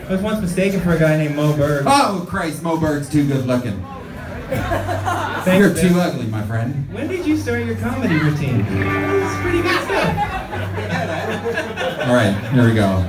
I was once mistaken for a guy named Moe Berg. Oh, Christ, Moe Berg's too good looking. You're too ugly, my friend. When did you start your comedy routine? That's pretty good stuff. All right, here we go.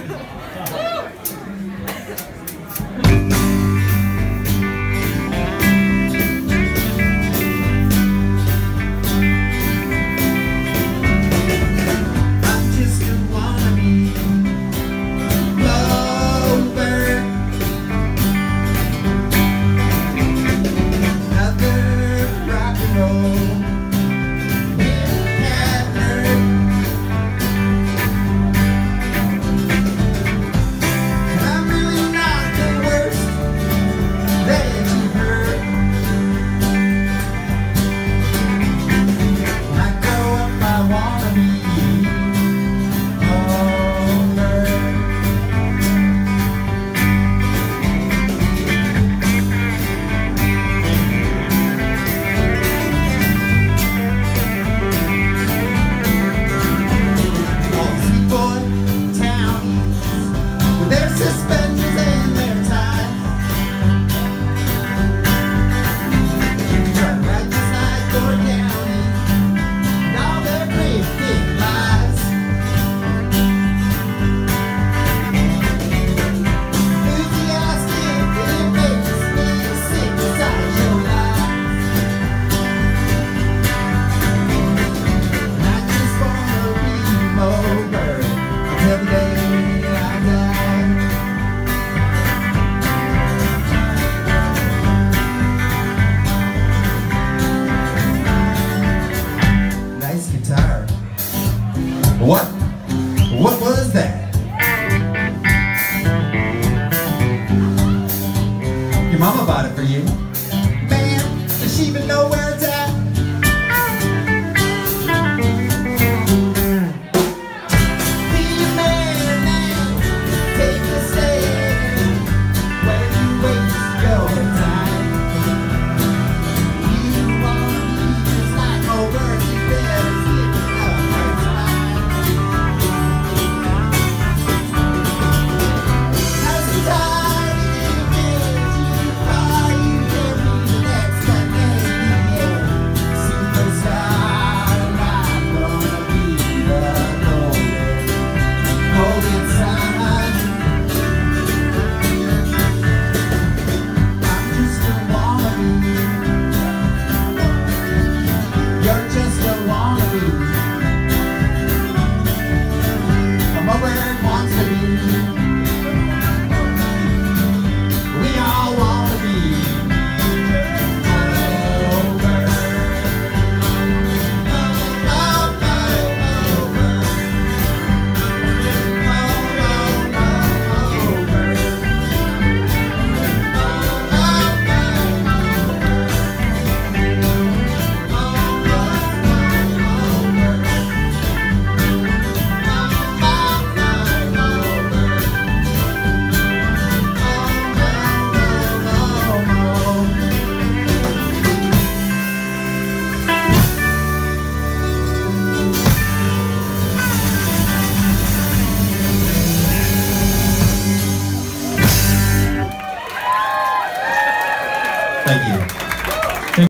What was that? Your mama bought it for you.